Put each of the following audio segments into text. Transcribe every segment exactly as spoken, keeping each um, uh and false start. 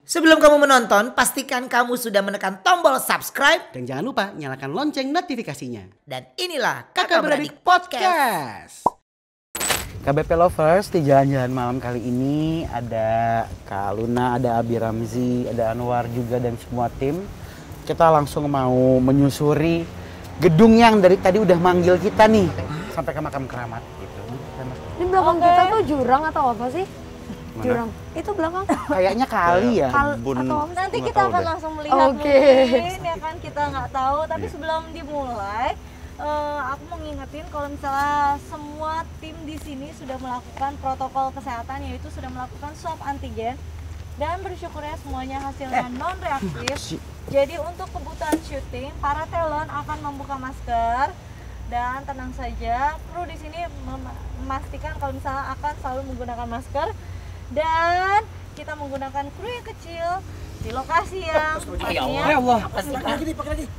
Sebelum kamu menonton, pastikan kamu sudah menekan tombol subscribe. Dan jangan lupa nyalakan lonceng notifikasinya. Dan inilah Kakak Beradik Podcast. K B P Lovers, di jalan-jalan malam kali ini ada Kak Luna, ada Abi Ramzi, ada Anwar juga dan semua tim. Kita langsung mau menyusuri gedung yang dari tadi udah manggil kita nih. Sampai ke makam keramat gitu. Ini belakang okay. kita tuh jurang atau apa sih? Mana? Jurang. Itu belakang. Kayaknya kali ya. Kal Bun, atau apa? Nanti kita akan deh. langsung melihat Okay. mungkin ya kan, kita nggak tahu. Tapi Iya. sebelum dimulai, uh, aku mau ngingetin kalau misalnya semua tim di sini sudah melakukan protokol kesehatan, yaitu sudah melakukan swab antigen. Dan bersyukurnya semuanya hasilnya non reaktif. Jadi untuk kebutuhan syuting, para talent akan membuka masker. Dan tenang saja, kru di sini mem- memastikan kalau misalnya akan selalu menggunakan masker. Dan kita menggunakan kru yang kecil di lokasi yang pastinya. Ya Allah. Pakai lagi nih, pakai lagi.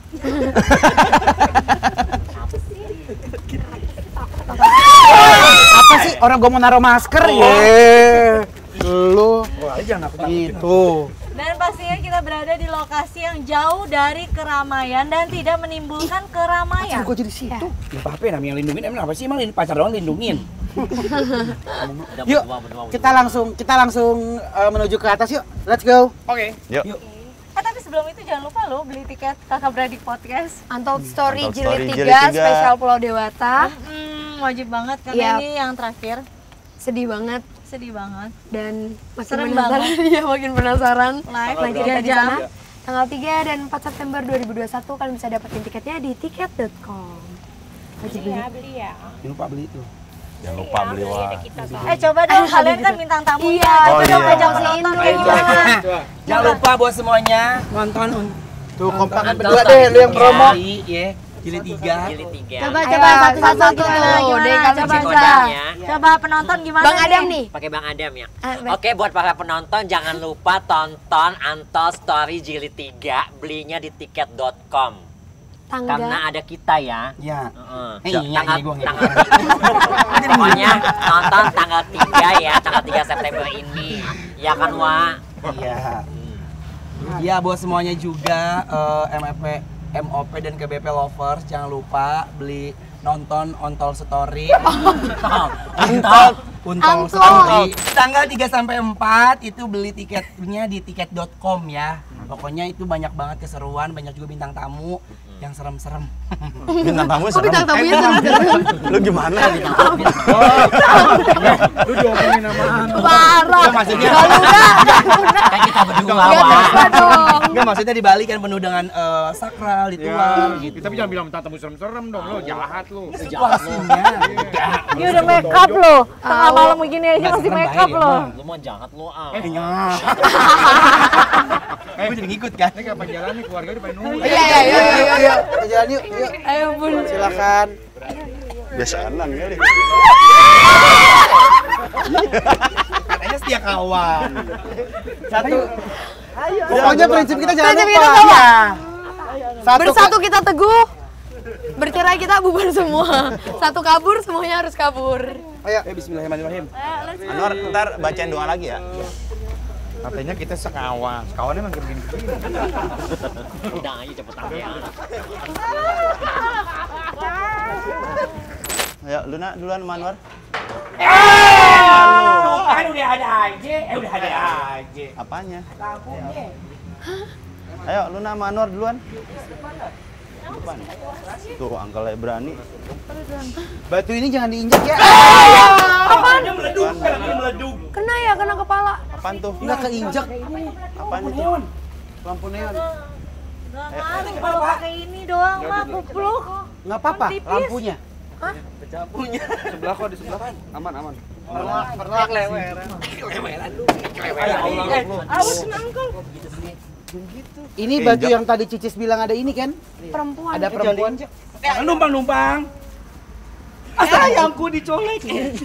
Apa sih orang gua mau naruh masker ya? Lu itu. Dan pastinya kita berada di lokasi yang jauh dari keramaian dan tidak menimbulkan keramaian. Gua jadi situ. Ya apa ya namanya lindungin, emang apa sih emang lin- pacar doang lindungin? Yuk, kita langsung kita langsung uh, menuju ke atas yuk. Let's go. Oke. Yuk. Eh tapi sebelum itu jangan lupa lo beli tiket Kakak Beradik Podcast. Untold Story Untold Jilid Story tiga, Jilid tiga. spesial Pulau Dewata. Hmm, wajib banget karena Yap. ini yang terakhir. Sedih banget Sedih banget. dan makin Serem penasaran. Iya, makin penasaran. Live Lanjut tiga kita di jam. sana. Tanggal tiga dan empat September dua ribu dua puluh satu kalian bisa dapetin tiketnya di tiket dot com. Wajib beli. beli ya. Jangan lupa beli itu. Jangan lupa beli wah. Eh coba dong, kalian kan bintang tamunya. Iya, Coba oh dong iya. ajak penonton kayak gimana. Jangan lupa buat semuanya nonton Tuh kompakan berdua deh lu yang promo. ya. Jilid tiga. Coba Ayo, coba satu-satu satu-satu gimana tuh, gimana. deh, kalian Coba bisa. coba. Coba penonton gimana Bang Adam nih. Pakai Bang Adam ya. Ah, baik. Oke, buat para penonton jangan lupa tonton Untold Story Jilid tiga, belinya di tiket dot com. Tanggal Karena ada kita ya. Ya. Heeh. Eh, iya, tanggal, ini gua nggak. tanggal Pokoknya nonton tanggal tiga ya, tanggal tiga September ini. Ya kan, Wak? Iya. Iya buat semuanya juga eh, M F P, M O P dan K B P Lovers jangan lupa beli nonton Untold Story. Untold Untold Untold. Story. Tanggal tiga sampai empat itu beli tiketnya di tiket dot com ya. Pokoknya itu banyak banget keseruan, banyak juga bintang tamu yang serem-serem. Bintang tamu serem. bintang tamunya serem. Lu gimana? Lu diomongin namaan. Parah. Maksudnya Kan kita berdua, Gak Wak. bisa dong. enggak maksudnya di Bali kan penuh dengan eh, sakral, ritual gitu. Tapi jangan bilang minta tamu serem-serem dong, lo jahat lo. Situasinya. Ini udah make up loh. Tengah malam begini aja Nggak masih serem, make up bahaya, loh. Bang. Lu mau jahat lu ah. Eh, nyah. Gue jadi ngikut kan. Ini kapan jalan nih, keluarga udah pada nunggu. Iya iya iya iya iya. Kita jalan yuk. Yuk. Ayo bun. Silakan. Biasaan kali. Katanya setia kawan. Satu. Pokoknya prinsip kita jangan Prinsip lupa. kita sama. Iya. Satu Bersatu kita teguh. Bercerai kita bubar semua. Satu kabur semuanya harus kabur. Ayo. Eh, bismillahirrahmanirrahim. Anwar, ntar bacain doa lagi ya. Katanya kita sekawan, sekawannya emang begini-begini. Udah aja cepetan ya. Ayo, Luna duluan sama Anwar. Kan udah ada aja. Eh udah ada aja. Apanya? Ayo, Luna sama Anwar duluan. Depan. Tuh, angkelnya berani. Batu ini jangan diinjak ya. Apaan? Dia meleduk, kan dia meleduk. Kena ya, kena kepala. Apaan tuh? Enggak keinjak. Apaan itu? Lampu neon. Gak ngaruh kalau pakai ini doang mah kupluk. Enggak apa-apa lampunya. Sebelah kok, di sebelah kan. Aman, aman. Perlak leweran. Awas nangkul. Ini batu yang tadi Cicis bilang ada ini kan? Perempuan. Ada perempuan. Eh, numpang-numpang. Sayangku dicolek.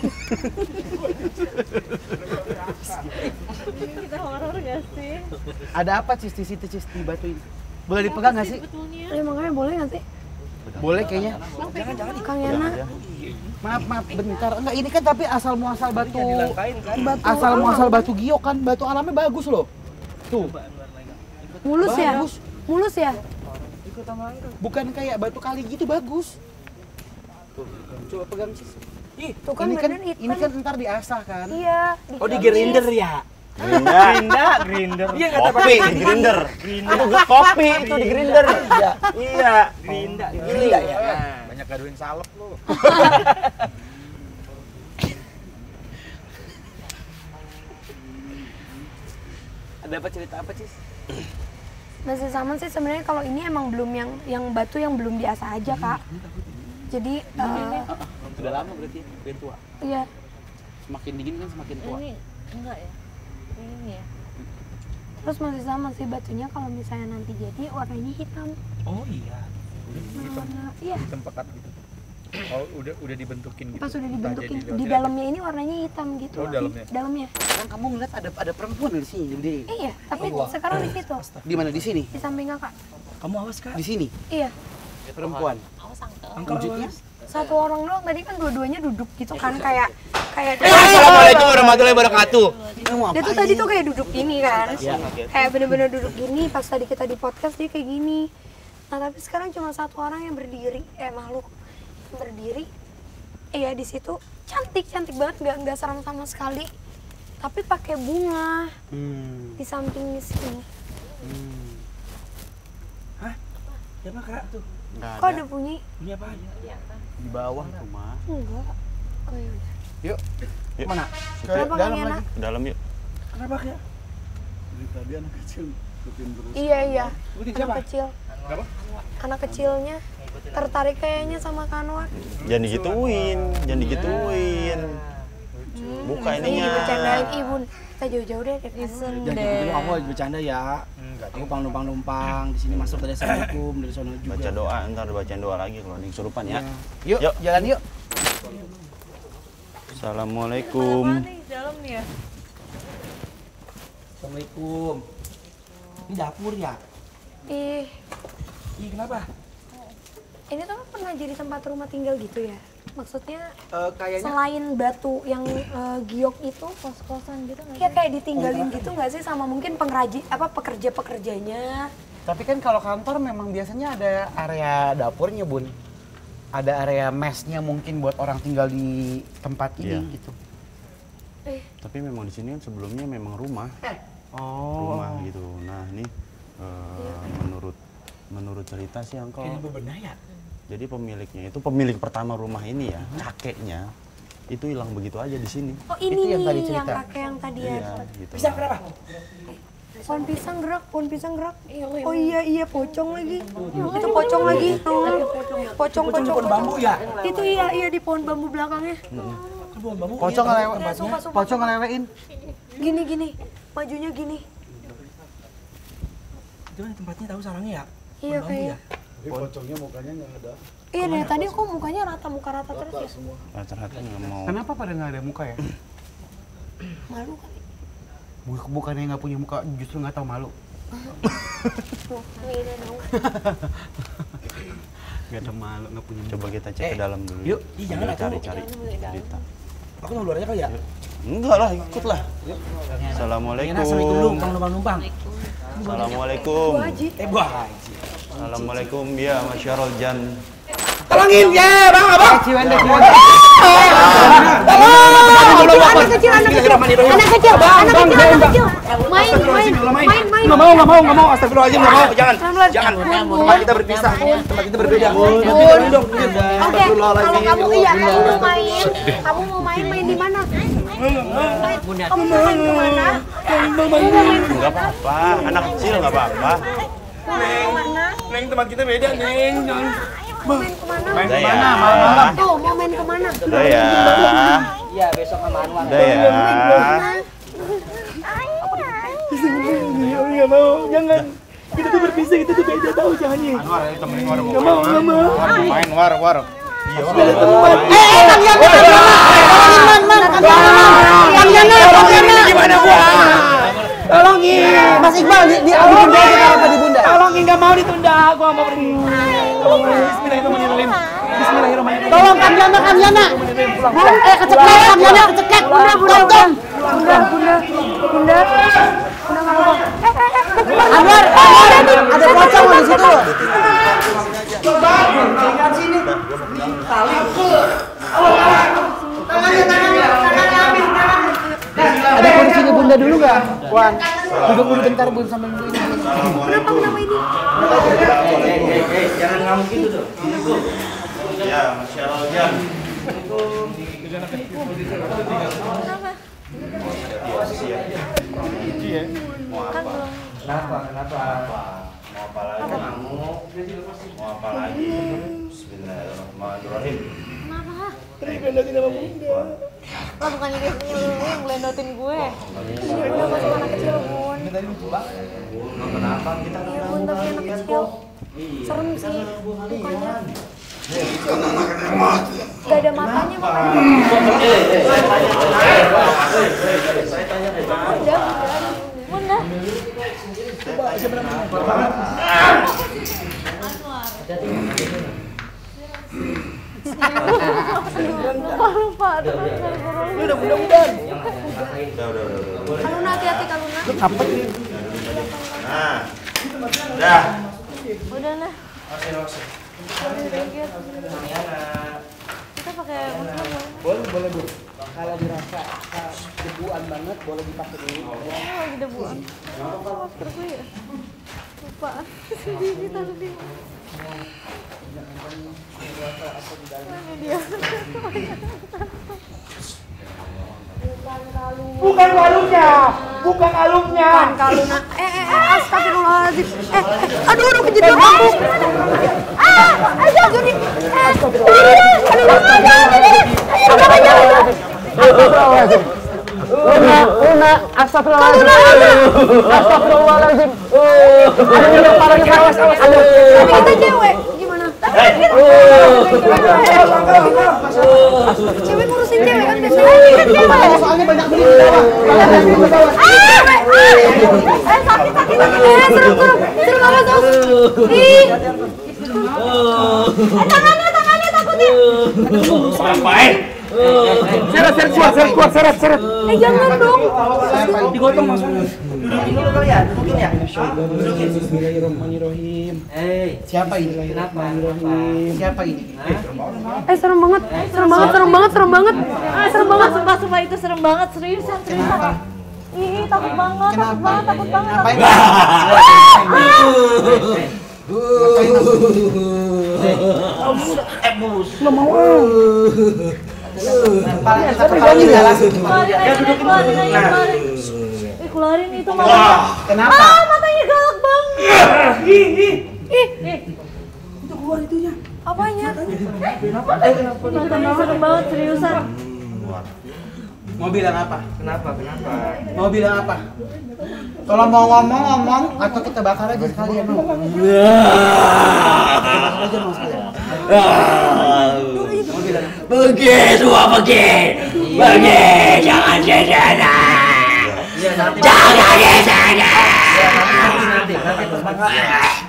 Kita horor gak sih? Ada apa Cis di situ Cis di batu ini? Boleh dipegang nggak sih? Ya makanya boleh nanti. Boleh kayaknya. Kang Yana. Maaf maaf bentar. Enggak ini kan tapi asal muasal batu. Dilangkain kan. Asal muasal batu giok kan. Batu alamnya bagus loh. Tuh. Mulus ya? Bagus. Mulus ya? Bukan kayak batu kali gitu, bagus. Tuh, coba pegang sis. Ih, Tuh kan ini kan beneran hitam. ini kan ntar diasah kan? Iya. Oh di grinder ya? Gerinda, grinder. Iya kata Kopi di grinder. Itu kopi itu di grinder. Iya. Iya. Gerinda. Iya ya. Banyak gaduin salep lu. Ada apa cerita apa sih? Masih sama sih sebenarnya kalau ini emang belum yang yang batu yang belum biasa aja kak. Jadi eh, Sudah lama berarti, udah tua. iya Semakin dingin kan semakin tua. Ini enggak ya? Ini ya. terus masih sama sih batunya kalau misalnya nanti jadi warnanya hitam. Oh iya. Nah, warna iya Hitam pekat gitu. Oh, udah udah dibentukin gitu. pas udah dibentukin Nah, jadi di dalamnya ini warnanya hitam gitu. Oh, loh. dalamnya? Di dalamnya. Kan kamu ngeliat ada ada perempuan di sini, di Iya, tapi sekarang di situ di mana di sini? di samping kakak. Kamu awas kak. Di sini Iya. perempuan. Wujudnya Satu orang doang tadi kan dua-duanya duduk gitu kan kayak kayak Assalamualaikum warahmatullahi wabarakatuh. dia tuh tadi tuh kayak duduk gini kan. Kayak bener-bener duduk gini pas tadi kita di podcast dia kayak gini. Nah, tapi sekarang cuma satu orang yang berdiri, eh makhluk yang berdiri. Iya di situ cantik cantik banget, nggak nggak serem sama sekali. Tapi pakai bunga Hmm. di samping sini. Hmm. Siapa kak tuh? Nggak Kok ada. ada bunyi? Ini apa? Di bawah tuh, mah. Enggak. Oh ya udah. Yuk. Yuk. Mana? Ke Kenapa dalam Kang Yana? lagi. Ke dalam yuk. Kenapa kak? Iya iya. Ikutin Anak siapa? kecil. Anak kecilnya tertarik kayaknya sama Kanwar. Jangan digituin, jangan digituin. Buka Ini ininya. dibercandain ibu. Kita jauh-jauh deh dari Kanwar. Jangan gitu dulu, kamu lagi bercanda ya. Aku pang numpang-numpang di sini masuk dari assalamualaikum dari sana juga. Baca doa, ntar bacain doa lagi kalau ada yang kesurupan ya. Yuk, Yuk. jalan yuk. Assalamualaikum. Mana nih dalam nih ya? Assalamualaikum. Ini dapur ya? Ih, Ih kenapa? ini tuh pernah jadi tempat rumah tinggal gitu ya? Maksudnya Eh, kayaknya selain batu yang eh, giok itu Kos-kosan gitu nggak kayak kayak ditinggalin gitu nggak sih sama mungkin pengrajin apa pekerja-pekerjanya? Tapi kan kalau kantor memang biasanya ada area dapurnya, Bun. Ada area mesnya mungkin buat orang tinggal di tempat ini Iya. gitu. Eh, Tapi memang di sini kan sebelumnya memang rumah, Oh. rumah gitu. Nah ini eh, menurut menurut cerita sih Angkel. ini bebenah ya? Jadi pemiliknya itu pemilik pertama rumah ini ya, kakeknya itu hilang begitu aja di sini. oh ini Itu yang nih tadi yang cerita. kakek yang tadi ya. Iya, gitu. Bisa kenapa? Pohon pisang gerak, pohon pisang gerak. Oh iya iya pocong lagi. Itu pocong lagi. Pocong Pocong di pocong pohon bambu ya? Itu iya iya di pohon bambu belakangnya. Kan pohon bambu. Pocong iya, ngelewe, Iya, sumpah, sumpah, pocong ngelewein. Gini gini, majunya gini. Itu kan tempatnya tahu sarangnya ya? Iya Pohon bambu kayak. ya? Iya dari tadi kok mukanya rata muka rata terus ya. Rata-rata nggak mau. Kenapa pada nggak ada muka ya? Malu kali. Buk- Bukannya nggak punya muka, justru nggak tahu malu. Tuh, ini dong. Nggak ada malu, nggak punya muka. Coba kita cek ke Eh, dalam dulu. yuk. Ih, jangan Sambil atuh. cari-cari cerita. Aku nunggu luar aja kali ya? Enggak lah, ikut lah. Ini Assalamualaikum. assalamualaikum dulu, numpang numpang. Assalamualaikum. Bu Haji. Eh buah haji. Assalamualaikum ya masyarul jan. Tolongin ya, bang, abang. Ciwende, ciwende. Anak kecil, anak kecil, anak kecil, anak kecil, anak kecil. Main, main, main, main. Nggak mau, nggak mau, nggak mau. Astagfirullahaladzim, nggak mau. Jangan, jangan. Tempat kita berpisah, tempat kita berbeda. Tolongin dong. Oke, kalau kamu iya, kamu mau main, kamu mau main main di mana? Kamu mau main kemana? Enggak apa-apa, anak kecil enggak apa-apa. Neng, tempat kita beda, Neng. Jangan. Mau main kemana? Udah ya. Tuh, mau main kemana? Udah ya. Iya, besok sama Anwar. Udah ya. Nggak mau, jangan. Kita tuh berpisah, kita tuh beda tahu, jangan nih. War, ayo temenin war. Nggak mau, nggak mau. Main war, war. Iya, Gimana gua? Tolongin. Mas Iqbal, di, di, bikin doa sekarang apa di Bunda? Tolongin, nggak mau ditunda. Gua mau pergi. Tolongin. Bismillahirrahmanirrahim. Bismillahirrahmanirrahim. Tolong Kamjana, Kamjana. Eh, keceklek, Kamjana, keceklek. Bunda, bunda, bunda, bunda, bunda, bunda, bunda, nggak apa-apa. Eh, eh, Wan, duduk dulu bentar Bu sambil nunggu ini. Kenapa kenapa ini? Jangan ngamuk gitu tuh. Ya, Masya Allah, Jan. Kenapa? Kenapa? Mau apa lagi? Mau apa lagi? Bismillahirrahmanirrahim. Kenapa? Digelendotin sama bunda. Lah bukannya dia yang ngelendotin gue. Udah masih anak kecil, Bun. Kenapa kita Iya Bun, tapi anak kecil. Serem sih mukanya. Gak ada matanya makanya. Bunda, bunda. Lupa, aduh, Udah mudah-mudahan. Udah, udah, udah, udah. Kaluna hati-hati Kaluna. Apa nih? Nah, udah. udah nah. Kita pakai masker Boleh, boleh Bu. Kalau dirasa uh, debuan banget boleh dipakai dulu. Oh, lagi debuan. Apa masker gue ya? Lupa. Sedih kita sedih. Mana dia? Bukan kalungnya, bukan kalungnya. Bukan Kaluna. Eh, eh, eh, astagfirullahaladzim. Eh, eh, aduh, aduh, kejedot aku. Ah, ayo, Juni. Eh, Kaluna, jangan, jangan. Astagfirullahaladzim. Luna, Luna, astagfirullahaladzim. Astagfirullahaladzim. Aduh, aduh, parahnya awas, awas. Aduh. Tapi kita cewek, gimana? Cewek ngurusin cewek kan biasanya. Soalnya banyak beli di bawah. Eh, sakit, sakit, sakit. Eh, serem, serem. Serem banget, Sos. Ih. Eh, tangannya, tangannya takutnya. Ngapain? Seret, seret, kuat, seret, kuat, seret, seret. Eh, jangan dong. Digotong maksudnya. Dudukin dulu kali ya, dudukin ya. Bismillahirrahmanirrahim. Eh, Siapa ini? Bismillahirrahmanirrahim. Siapa ini? Eh, serem banget. Serem banget, serem banget, serem banget. Ah, serem banget, sumpah, sumpah itu serem banget, seriusan, seriusan. Ih, takut banget, takut banget, takut banget. Ngapain? Nggak mau. Keluarin aja, keluarin aja, keluarin. Eh, keluarin itu matanya. Kenapa? Ah, matanya galak banget. Ih, Eh, apanya? matanya serem banget, seriusan. Mau bilang apa? Kenapa? Kenapa? Mau bilang apa? Kalau mau ngomong ngomong atau kita bakar aja sekalian mau. Bakar aja mau sekalian. Mau bilang apa? Pergi semua pergi. Pergi, jangan di sana. Jangan di sana. Nanti, nanti, nanti.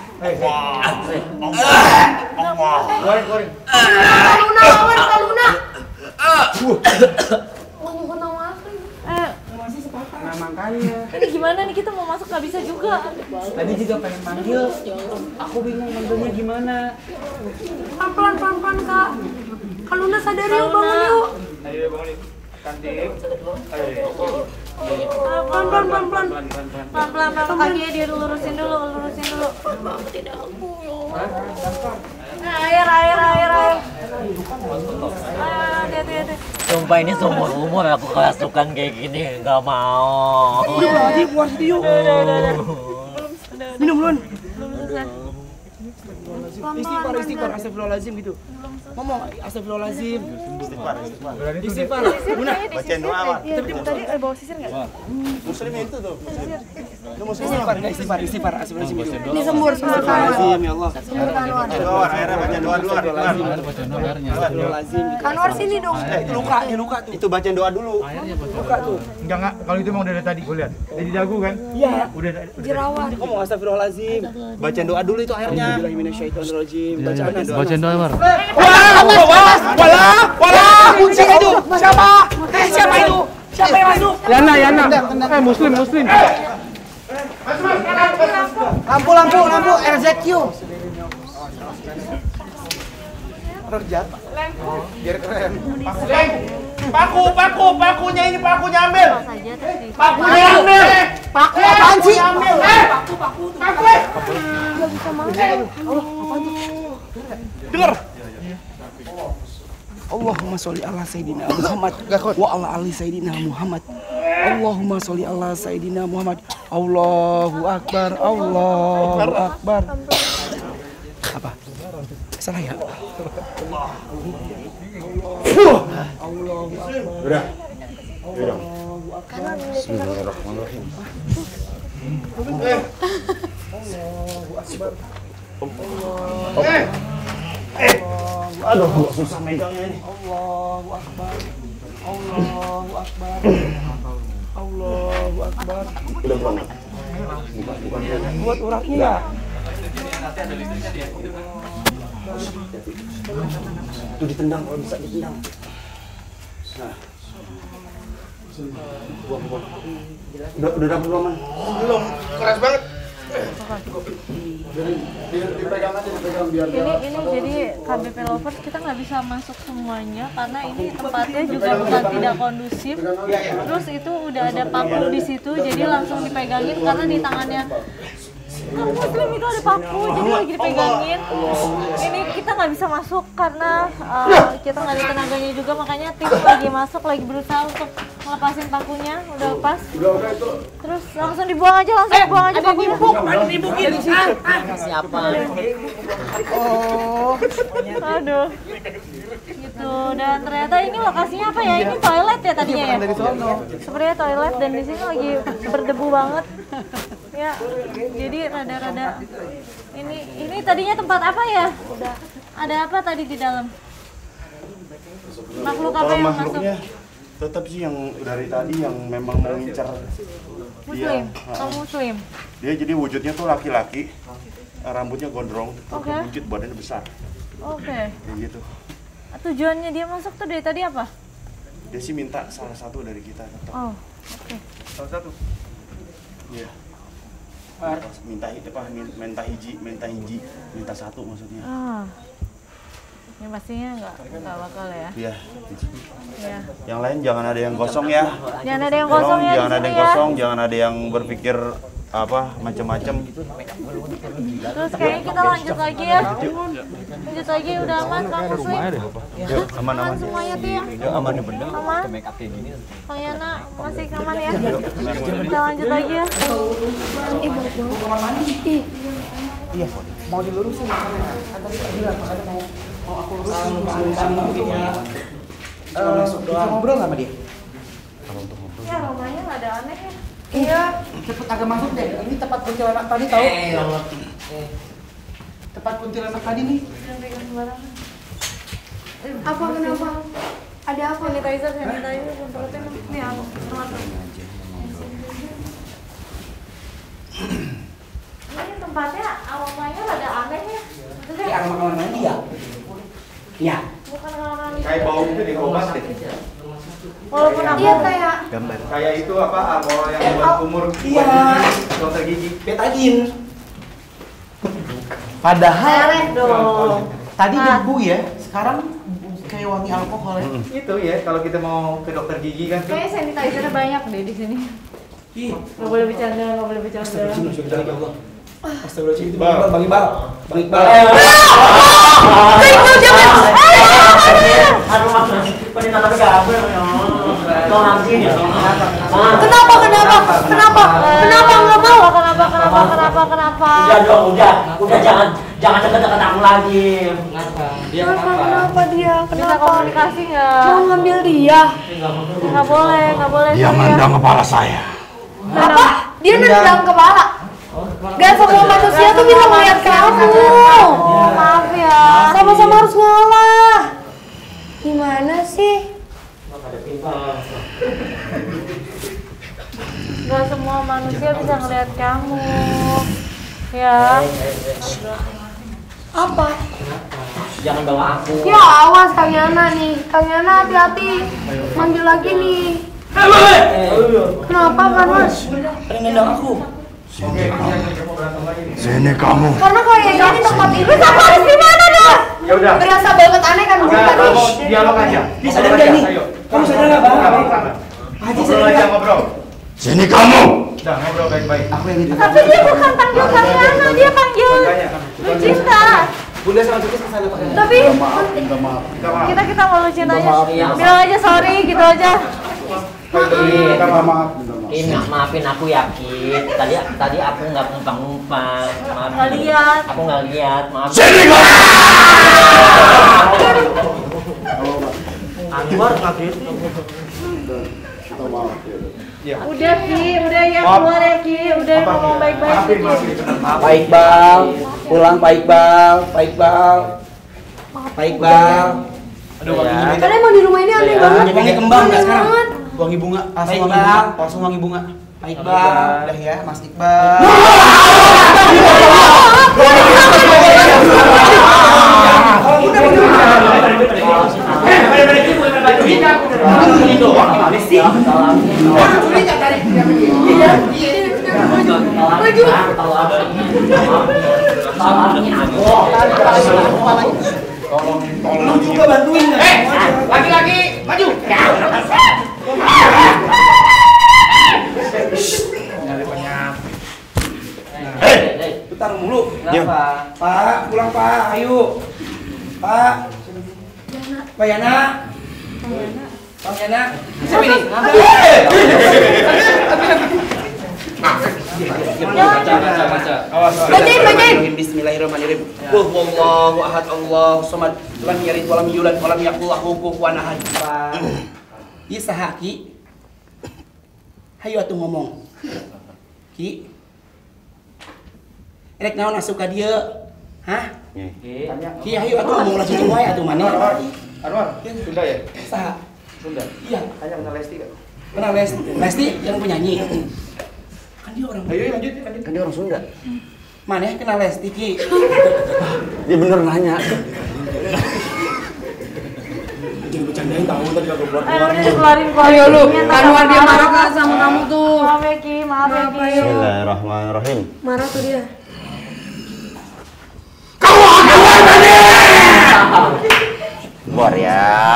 Goreng, goreng. Kaluna, lawan Kaluna. Mau nyebut nama apa ini? Eh, Nah makanya ini gimana nih, kita mau masuk nggak bisa juga. tadi juga pengen manggil, aku bingung manggilnya gimana. Pelan-pelan, pelan-pelan, Kak. Kaluna sadar yuk, bangun yuk. Ayo bangun nih. Cantik. Ah, pelan-pelan, pelan-pelan. Pelan-pelan, pelan kakinya dia dulu, lurusin dulu, lurusin dulu. Nah, air, air, air, air. Ayo, hati-hati, hati. Sumpah ini seumur umur aku kerasukan kayak gini, nggak mau. Lagi keluar studio. Udah, udah, udah. Minum duluan. Belum selesai. Istighfar, istighfar, astagfirullahaladzim gitu. Ngomong, astagfirullahaladzim. Istighfar, istighfar. Istighfar. Guna. Bacain doa, Wan. Tadi tadi ada bawa sisir nggak? Muslim itu tuh. Lu muslim. Istighfar, enggak istighfar, istighfar, astagfirullahaladzim. Ini sembur, sembur Kanwar. Astagfirullahaladzim, ya Allah. Sembur Kanwar. Doa, akhirnya baca doa dulu. Astagfirullahaladzim. Kanwar sini dong. Eh, itu luka, ini luka tuh. Itu bacain doa dulu. Luka tuh. Enggak enggak, kalau itu emang udah dari tadi gue lihat. Dari dagu kan? Iya. Udah Jerawat. Ngomong astagfirullahaladzim. Bacain doa dulu itu akhirnya. Bismillahirrahmanirrahim. Bacaan doa. bacain doa, Mar. Wala, wala, wala, kunci itu. Siapa? Eh, siapa itu? Siapa yang masuk? Yana, Yana. Eh, muslim, muslim. Lampu, lampu, lampu, R Z Q. Kerja. Biar keren. Paku, paku, pakunya ini pakunya ambil. Pas aja terus di Pakunya ambil. Paku apaan sih? Ambil. Eh, paku, paku, paku. Gak bisa masuk. Dengar. Allahumma sholli ala Sayyidina Muhammad wa ala ali Sayyidina Muhammad. Allahumma sholli ala Sayyidina Muhammad. Allahu Akbar, Allahu Akbar. Apa? Salah ya? Udah. Udah. Bismillahirrahmanirrahim. Eh. Eh. Aduh, susah megangnya ini. Allahu Akbar. Allahu Akbar. Allahu Akbar. Udah belum? Buat orangnya ya. Itu ditendang, kalau bisa ditendang. Nah. Buang, buang. Udah, udah dapet belum, Man? Belum, keras banget. ini ini jadi K B P Lovers kita nggak bisa masuk semuanya karena ini tempatnya juga bukan tidak kondusif. Terus itu udah ada paku di situ, jadi langsung dipegangin karena di tangannya Kang Muslim itu ada paku, jadi lagi dipegangin. Ini kita nggak bisa masuk karena uh, kita nggak ada tenaganya juga, makanya tim lagi masuk, lagi berusaha untuk ngelepasin pakunya, udah lepas. Terus langsung dibuang aja, langsung eh, dibuang aja pakunya. Ada dibukin. Siapa? Oh, aduh. Gitu, dan ternyata ini lokasinya apa ya? Ini toilet ya tadinya ya? Sebenarnya toilet dan di sini lagi berdebu banget. Ya, jadi rada-rada ini ini tadinya tempat apa ya? Udah ada apa tadi di dalam? Makhluk apa Kalau yang masuk? makhluknya tetap sih yang dari tadi yang memang mau ngincar Muslim, dia. kamu muslim. Dia jadi wujudnya tuh laki-laki, rambutnya gondrong, Oke. buncit, badannya besar, Oke. kayak gitu. Tujuannya dia masuk tuh dari tadi apa? Dia sih minta salah satu dari kita tetap. Oh, oke. Salah satu. Iya. Minta itu apa? Minta hiji, minta hiji, minta satu maksudnya. Ah. Ini pastinya nggak nggak bakal ya. Iya. Ya. Yang lain jangan ada yang kosong ya. Jangan ada yang kosong Tolong ya. jangan di ada sini yang ya. kosong, jangan ada yang berpikir apa macam-macam. Terus kayaknya kita lanjut lagi ya. Lanjut lagi, udah aman Kang Muslim? Yuk, aman-aman. Semuanya tuh ya. Ya aman nih bener. Aman. Kang Yana masih aman ya. Kita lanjut lagi ya. Eh, banget banget. Ih, Iya, mau dilurusin. Ada bilang, ada mau mau aku lurusin. Eh, bisa ngobrol nggak sama dia? Ya rumahnya nggak ada aneh ya. iya. Cepet agak masuk deh. Ini tempat kuntilanak tadi tahu? Tempat kuntilanak tadi nih. Jangan pegang sembarangan. Apa kenapa? Ada apa? Sanitizer, sanitizer, semprotin. Nih aku, semprotin. Ini tempatnya aromanya rada aneh ya. Maksudnya Di aroma kamar mandi ya? Iya. bukan kamar mandi. Kayak bau itu di kobas deh. Walaupun aku Iya kayak Kayak itu apa? Alkohol yang buat kumur. Iya. Dokter gigi. Betadin. Padahal Merek dong. tadi Ah. debu ya, sekarang kayak wangi alkohol ya. Itu ya kalau kita mau ke dokter gigi kan. Kayaknya sanitizernya banyak deh di sini. Nggak boleh bercanda, nggak boleh bercanda. Astagfirullahaladzim, itu Bang Iqbal, Bang Iqbal. Bang Iqbal. kenapa kenapa kenapa kenapa nggak mau? Kenapa, kenapa, kenapa, kenapa? Udah dong, udah, udah jangan jangan deket-deket aku lagi. Kenapa kenapa dia? Bisa Kenapa? komunikasi nggak? Mau ngambil dia? Nggak boleh, nggak boleh. Dia Surya. mandang kepala saya. Apa? Dia nendang kepala? Gak semua manusia tuh bisa melihat kamu. Oh, maaf ya. Sama-sama harus ngalah. Gimana sih? Nggak semua manusia bisa ngelihat kamu. Ya. Apa? Jangan bawa aku. Ya awas Kang Yana nih. Kang Yana hati-hati. Manggil lagi nih. Kenapa kan Mas? Pengen nendang aku. Sini kamu. Karena kayaknya di tempat ini sama harus di mana dah? Ya udah. Berasa banget aneh kan Udah, bukan kalau nih? mau dialog aja. Bisa dan gak nih? Ayo. Kamu sadar nggak bang? Haji Ngobrol aja ngobrol. Sini kamu. Udah ngobrol baik-baik. Aku yang di Tapi dia bukan panggil Kaliana, dia panggil Lucinta. Bunda sama Cucu kesana pakai. Tapi Minta maaf. kita kita mau Lucinta aja. Bilang aja sorry gitu aja. Minta maaf. Kim, maafin aku ya Kim. Tadi tadi aku nggak numpang-numpang. Maaf. Nggak lihat. Aku nggak lihat. Maaf. Sini kamu. Anwar ngapain? Udah Ki, udah ya keluar ya Ki. Udah ngomong baik-baik Ki. Pak Iqbal, pulang Pak Iqbal, Pak Iqbal, Pak Iqbal. Aduh, wangi Kalian mau di rumah ini aneh banget. Wangi kembang nggak sekarang? banget. Wangi bunga, Pak langsung wangi Iqbal. bunga, langsung wangi bunga. Pak Iqbal, udah ya, Mas Iqbal. Lu juga bantuin nggak? Eh, laki-laki maju. Hei, Bentar mulu. Kenapa? Pak, pulang Pak, ayo. Pak. Pak Yana. Pak Yana. Siapa ini? Bacain, bacain. Bismillahirrahmanirrahim. Qul huwallahu ahad, Allahu samad, lam yalid walam yulad walam yakul lahu kufuwan ahad. Ieu saha Ki? Hayu atuh ngomong. Ki. Erek naon asup ka dieu? Hah? Ki hayu atuh ngomong langsung jeung wae atuh maneh. Anwar, Sunda ya? Saha? Sunda. Iya, Tanya kenal Lesti kan? kenal Lesti. Lesti yang penyanyi. Kan dia orang. Ayo lanjut, lanjut. Kan dia orang Sunda. Maneh kenal Lesti Ki. Dia bener nanya. Jangan bercandain tahu tadi kagak keluar. Ayo udah dikeluarin kok. Ayo lu, Iya, Anwar dia maaf. marah kan sama kamu tuh. Maaf ya Ki, maaf ya Ki. Bismillahirrahmanirrahim. Marah tuh dia. Keluar ya.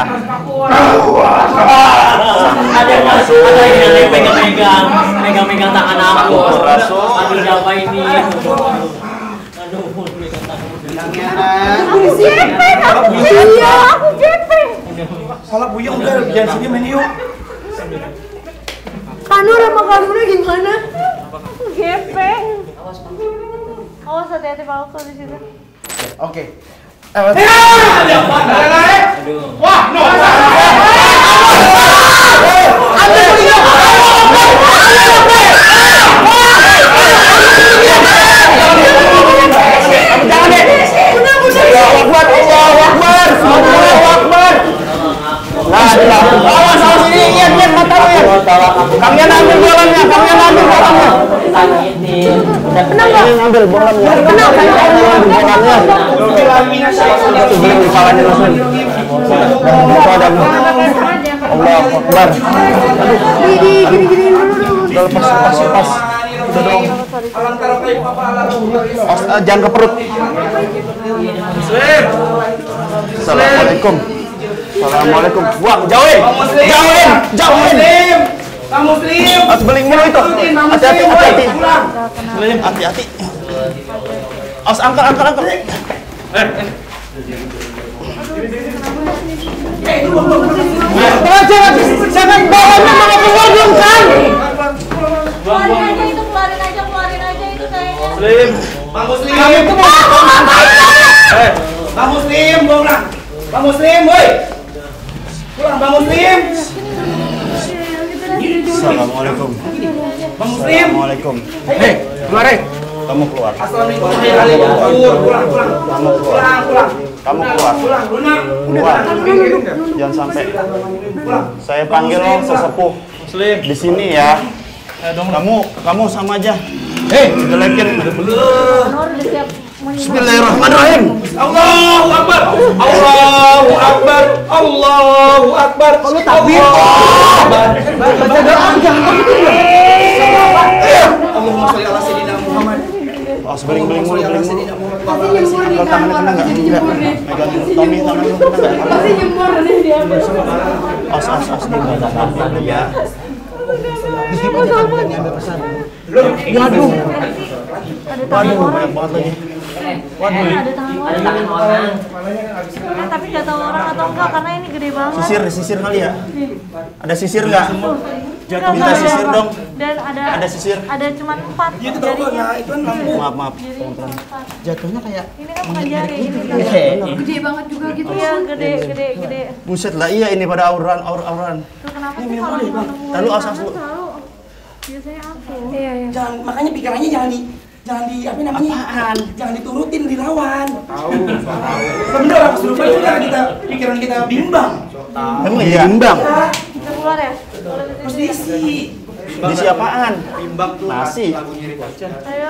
Ada yang masuk, ada yang megang-megang, megang-megang tangan aku. Aduh siapa ini? Aduh, megang tangan. Aku gepeng, aku iya, aku gepeng. Salah Buya udah jangan sini main yuk. Kanur sama Kanurnya gimana? Aku gepeng. Awas hati-hati Pak Alko di situ. Oke. Wah, no. Jangan deh. Allahu Akbar, Allahu Akbar, Allahu Akbar. Nah, awas awas ini lihat lihat mata lu ya. Kalian ambil bolanya, kalian ambil bolanya. Kenang Ini ngambil bolanya. Kenang bolanya. Itu belum di kepalanya langsung. Itu ada. Allahu Akbar. Gini, gini, gini dulu. Udah lepas lepas lepas. Udah dong. Awas, eh, jangan ke perut. Assalamualaikum. Assalamualaikum. Wah, jauhin. Jauhin, jauhin. Pak Muslim. Harus beling mulu itu. Hati-hati, hati-hati. Hati-hati. Awas, angkat, angkat, angkat. Siapa yang bawanya mau keluar belum kan? Keluarin aja itu, keluarin aja, keluarin aja itu kayaknya. Muslim. Pak Muslim. Eh, Pak Muslim, gua ulang. Pak Muslim, woi. Pulang Pak Muslim. Assalamualaikum. Pak Muslim. Assalamualaikum. Hei, keluar hei. Kamu keluar. Assalamualaikum warahmatullahi wabarakatuh. Pulang, pulang. Kamu keluar. Pulang, pulang. Kamu keluar. Pulang, lunak. Keluar. Jangan sampai. Saya panggil lo sesepuh Muslim di sini ya. Kamu kamu sama aja. Hei, jelekin. Nur udah siap menyimak. Bismillahirrahmanirrahim. Allahu Akbar. Allahu Akbar. Allahu Akbar. Kalau takbir. Baca doa jangan begitu. Allahumma sholli ala sayyidina Muhammad. Oh, beling-beling mulu, beling mulu. Pasti nyemur nih Kalau tangannya kena nggak? Enggak. Megang Tommy, tangan lu kena nggak? Pasti nyemur nih dia. Os, os, os, diam, diam ya. Waduh. Waduh, banyak banget lagi. Waduh. Ada tangan orang. Ada tangan orang. Eh, tapi nggak tahu orang atau enggak karena ini gede banget. Sisir, sisir kali ya? Ada sisir nggak? Enggak, Minta enggak, sisir enggak. dong. Dan ada Ada sisir. Ada cuma empat jarinya. itu kan lampu. Maaf, maaf. Jarinya cuma empat. Jatuhnya kayak Ini kan bukan jari, ini kan. Gede banget juga gitu. Iya, gede, gede, gede. Buset lah, iya ini pada auran, aur auran. Tuh kenapa sih kalau mau nemuin Lalu tangan asas lu. selalu biasanya aku. Iya, iya. Jangan, makanya pikirannya jangan di jangan di apa namanya? Apaan? Jangan diturutin, dilawan. Tahu. Bener lah, kesurupan itu kan kita pikiran kita bimbang. Emang iya? Bimbang. Kita keluar ya? Terus diisi. Diisi apaan? Bimbang tuh. Nasi. Ayo.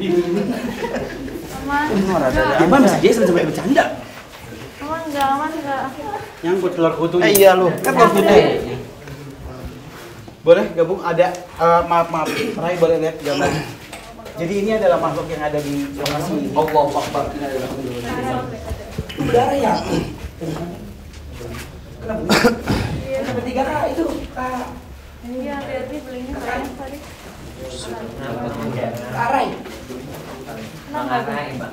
Aman. Bimbang bisa Jason sampai bercanda. Aman enggak, aman enggak. nyangkut telur kutu. Eh iya lu. Kan telur kutu. Boleh gabung ada eh, maaf maaf. Rai boleh lihat gambar. Jadi ini adalah makhluk yang ada di lokasi ini. Allah Akbar. Itu berdarah ya? Kenapa? Kenapa tiga kak itu kak? Iya, hati-hati belinya banyak tadi. Kak Rai. Kenapa enggak?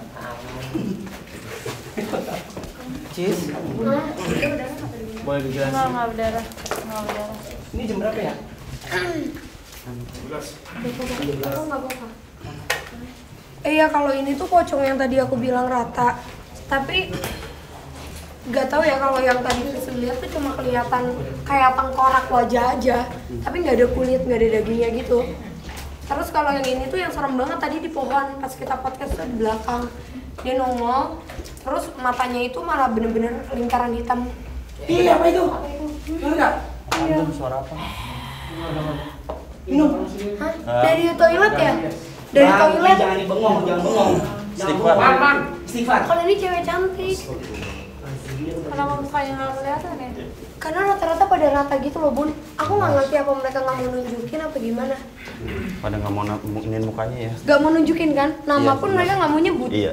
Cheese. Boleh dijelasin. Enggak, enggak berdarah. Enggak berdarah. Ini jam berapa ya? Aku nggak buka. Eh ya kalau ini tuh pocong yang tadi aku bilang rata, tapi nggak tahu ya kalau yang tadi Priscil lihat tuh cuma kelihatan kayak tengkorak wajah aja, tapi nggak ada kulit, nggak ada dagingnya gitu. Terus kalau yang ini tuh yang serem banget tadi di pohon pas kita podcast tuh di belakang dia nongol, terus matanya itu malah bener-bener lingkaran hitam. Iya apa itu? Bener nggak? Iya. Suara apa? Minum. Hah? Dari toilet ya? Dari toilet? Jangan dibengong, jangan bengong. Istighfar. Istighfar. Kalau ini cewek cantik. Kenapa mukanya nggak kelihatan ya? Karena rata-rata pada rata gitu loh bun. Aku nggak ngerti apa mereka nggak mau nunjukin apa gimana. Pada nggak mau nungguin mukanya ya? Gak mau nunjukin kan? Nama Iya, pun benar. mereka nggak mau nyebut. Iya.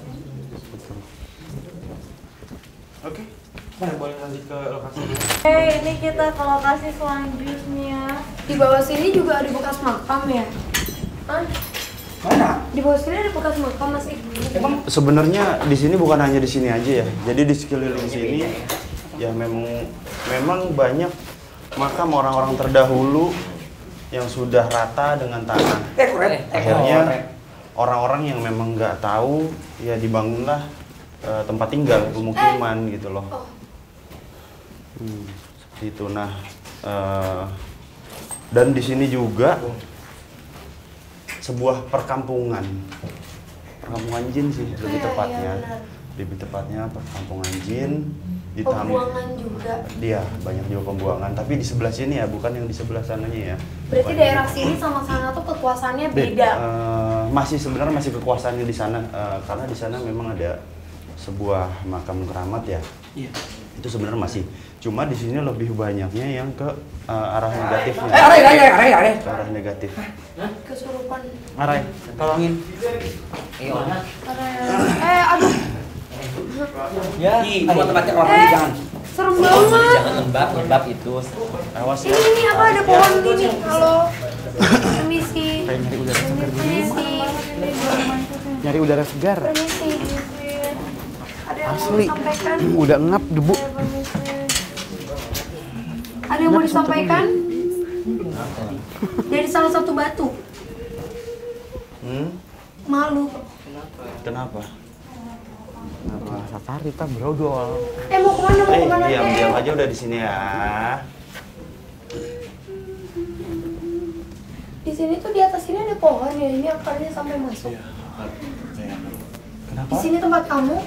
Oke. Nah, boleh lanjut ke lokasi. Oke, ini kita ke lokasi selanjutnya. Di bawah sini juga ada bekas makam ya? Hah? Mana? Di bawah sini ada bekas makam masih. Emang Sebenarnya di sini bukan hanya di sini aja ya. Jadi di sekeliling sini ya memang memang banyak makam orang-orang terdahulu yang sudah rata dengan tanah. eh korek. Akhirnya orang-orang yang memang nggak tahu ya dibangunlah eh, tempat tinggal pemukiman gitu loh. Hmm, seperti itu. Nah, eh, dan di sini juga sebuah perkampungan, perkampungan jin sih lebih Iya, tepatnya, iya, benar. lebih tepatnya perkampungan jin. Ditambah Pembuangan juga. dia banyak juga pembuangan, tapi di sebelah sini ya, bukan yang di sebelah sananya ya. Berarti Bukan. daerah sini sama sana tuh kekuasaannya Be- beda. eh, masih sebenarnya masih kekuasaannya di sana eh, karena di sana memang ada sebuah makam keramat ya. Iya. Itu sebenarnya masih. Cuma di sini lebih banyaknya yang ke eh, arah negatifnya. Eh, Rai, Rai, Rai, Rai. Ke arah negatif. Kesurupan. Arai, tolongin. Eh aduh. Ya. Ih, cuma tempatnya orang Eh, jangan. serem banget. lembab, lembab itu. Awas Ini ya. ini apa ada pohon ini? Halo. Permisi. Permisi. Nyari udara segar. Permisi. Ada yang mau Asli. disampaikan? Udah ngap debu. Ada yang mau disampaikan? Dari salah satu batu. Hmm? Malu. Kenapa? Kenapa safari tak brodol? Eh mau kemana? Mau Eh, kemana? diam, Eh, diam aja udah di sini ya. Di sini tuh di atas sini ada pohon ya. Ini akarnya sampai masuk. Kenapa? Di sini tempat kamu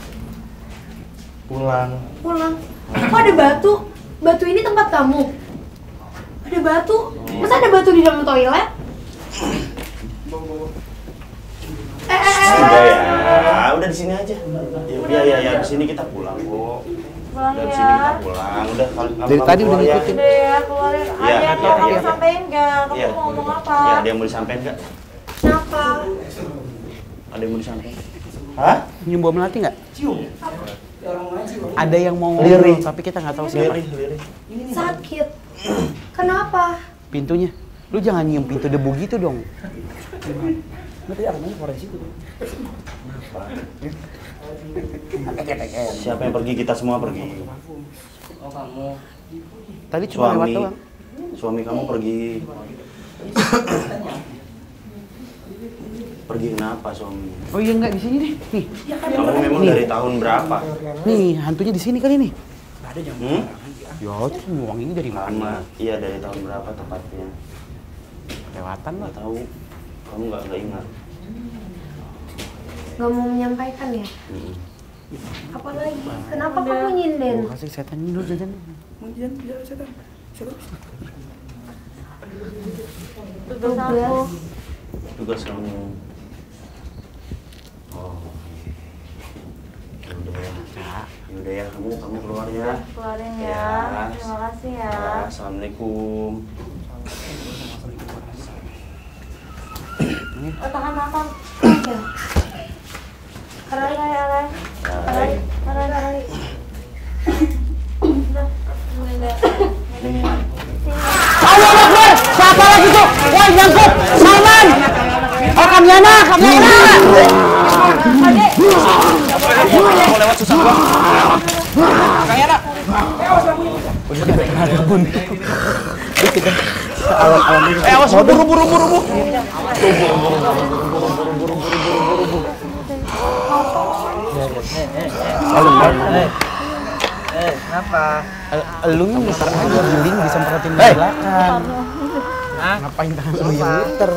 Pulang. pulang. Kok ada batu? Batu ini tempat kamu? Ada batu? Masa ada batu di dalam toilet? Eh, eh, eh. Udah ya, udah di sini aja. Ya, ya, ya, di sini kita pulang, Bu. Pulang Dari ya. sini kita pulang. Udah kalau Dari kamu tadi keluar udah ya. ngikutin. Udah ya, keluarin. Iya, Ada yang iya, mau kamu iya. sampaikan nggak? Kamu Iya. mau ngomong apa? Ya, ada yang mau disampaikan nggak? Kenapa? Ada yang mau disampaikan? Hah? Nyium bau melati nggak? Cium. Ada yang mau Lirih. ngobrol, tapi kita nggak tahu siapa. Lirih, lirih. Sakit. Kenapa? Pintunya. Lu jangan nyium pintu debu gitu dong. Siapa yang pergi? Kita semua pergi. Oh kamu. Tadi cuma lewat Suami, doang. suami kamu pergi. Pergi kenapa suami? Oh iya nggak di sini deh. Nih, Kamu memang Nih. dari tahun berapa? nih hantunya di sini kali nih. Hmm? Ya, terus uang ini dari Lama. mana? Iya, dari tahun berapa tepatnya? Lewatan lah. Nggak tahu. Kamu nggak nggak ingat. Gak mau menyampaikan ya? Hmm. Apalagi? Kenapa kamu nyinden? Gua kasih setan ini dulu jajan. Tugas aku. Tugas kamu. Oh. Yaudah ya. Yaudah ya, kamu kamu keluar ya. Keluarin ya. Ya. Terima kasih ya. Ya, assalamualaikum. Oh, tahan makan. Ya. Arai, arai, arai. Arai, arai, arai. Udah, mulai deh. Allah Akbar! Siapa lagi tuh? Woi, nyangkut! Salman! Oh, Kamyana! Kamyana! Mau lewat susah gua. Kayak anak. Udah kita ada pun. Udah kita alam-alam ini. Eh, awas buru buru buru buru. Eh, kenapa? Lu nya muter aja, giling disemprotin di belakang. Ngapain tangan lu yang muter?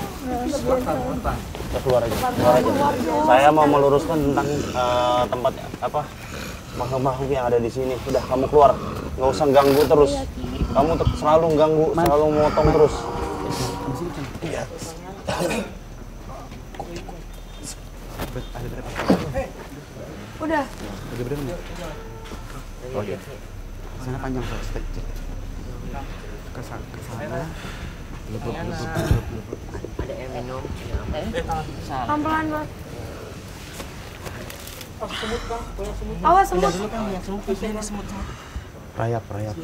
Kita keluar aja. Keluar aja. Saya mau meluruskan tentang eh, tempat apa makhluk-makhluk yang ada di sini. Udah, kamu keluar. Nggak usah ganggu terus. Kamu ter- selalu ganggu, selalu motong terus. Iya. Udah. Udah berapa nih? Oh iya. Sana panjang tuh, step cek. Ke sana, ke sana. Lebut, lebut, lebut, lebut. Ada yang minum. Pelan-pelan, Mas. Awas semut. Rayap, rayap.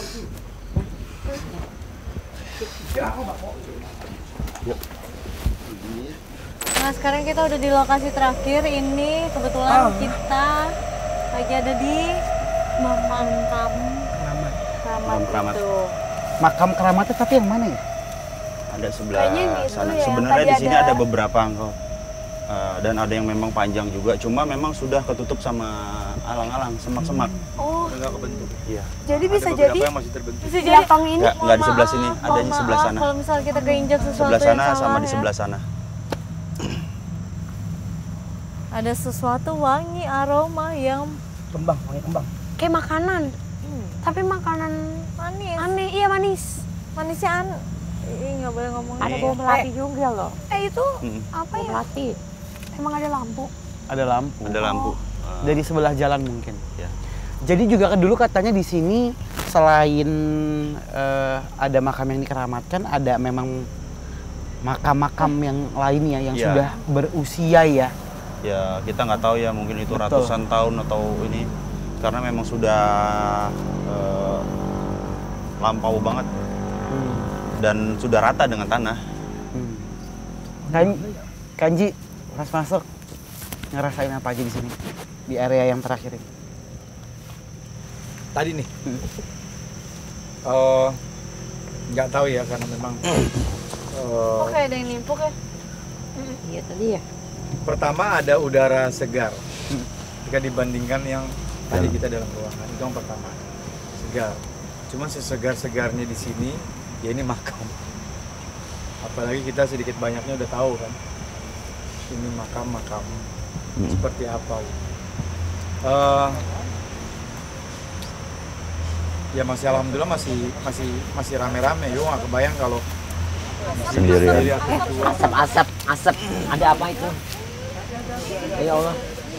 Nah, sekarang kita udah di lokasi terakhir. Ini kebetulan kita lagi ada di makam keramat. Makam keramat. Itu. Makam keramatnya tapi yang mana ya? Ada sebelah Kayaknya gitu sana. ya, Sebenarnya tadi di sini ada- ada beberapa engkau. Eh, dan ada yang memang panjang juga, cuma memang sudah ketutup sama alang-alang, semak-semak. Oh, Nggak kebentuk. Iya. jadi bisa Beberapa jadi yang masih terbentuk. Bisa jadi belakang ini Nggak, nggak di Mohon sebelah maaf, sini, mohon adanya sebelah maaf sana. Kalau misal kita keinjak sesuatu Sebelah yang sana salah sama di ya. sebelah sana. Ada sesuatu wangi aroma yang Kembang, wangi kembang. kayak makanan. hmm, Tapi makanan manis. aneh, iya manis. Manisnya an. Ih, nggak boleh ngomong. Ada gitu. bau melati juga loh. Eh itu Hmm. apa ya? Melati. Emang ada lampu. Ada lampu. Ada lampu. Eh, Dari sebelah jalan mungkin. ya. Jadi juga kan dulu katanya di sini selain eh, ada makam yang dikeramatkan, ada memang makam-makam yang lainnya yang Iya. sudah berusia ya. Ya kita nggak tahu ya, mungkin itu Betul. ratusan tahun atau ini, karena memang sudah eh, lampau banget dan sudah rata dengan tanah. Hmm. Kan, Kanji pas masuk ngerasain apa aja di sini di area yang terakhir ini? Tadi nih. Eh, nggak tahu ya karena memang eh, Oke, ada yang nimpuk ya. Iya tadi ya. pertama ada udara segar jika dibandingkan yang tadi kita dalam ruangan, itu yang pertama segar. Cuma sesegar-segarnya di sini ya ini makam. Apalagi kita sedikit banyaknya udah tahu kan ini makam-makam seperti apa. Eh, ya masih alhamdulillah masih masih masih rame-rame. Yo nggak kebayang kalau Sendirian. sendiri atau berdua. Asap, asap, asap. Ada apa itu? Ya Allah.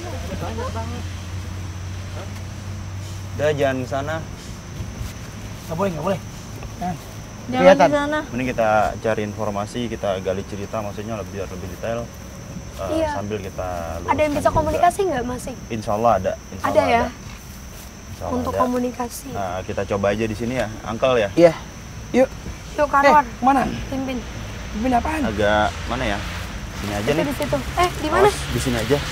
Udah, jangan ke sana. Nggak boleh, nggak boleh. Jangan Kelihatan. di sana. Mending kita cari informasi, kita gali cerita, maksudnya lebih biar lebih detail. uh, Iya. sambil kita Ada yang bisa luruskan juga. komunikasi nggak Mas? Insya Allah ada. Insya Ada Allah ya? Insya Allah Untuk ada. komunikasi. Nah, kita coba aja di sini ya, Uncle ya. Iya. Yuk. Yuk Kanwar, Eh, mana? pimpin. Pimpin apaan? Agak mana ya? Sini aja Itu nih. di situ. Eh, di mana? Awas, di sini aja.